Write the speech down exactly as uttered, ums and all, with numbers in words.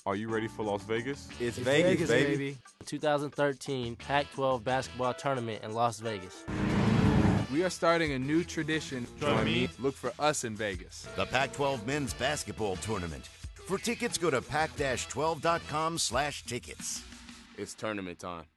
Are you ready for Las Vegas? It's, It's Vegas, Vegas, baby. baby. twenty thirteen Pac twelve Basketball Tournament in Las Vegas. We are starting a new tradition. Join me. Look for us in Vegas. The Pac twelve Men's Basketball Tournament. For tickets, go to pac twelve dot com slash tickets. It's tournament time.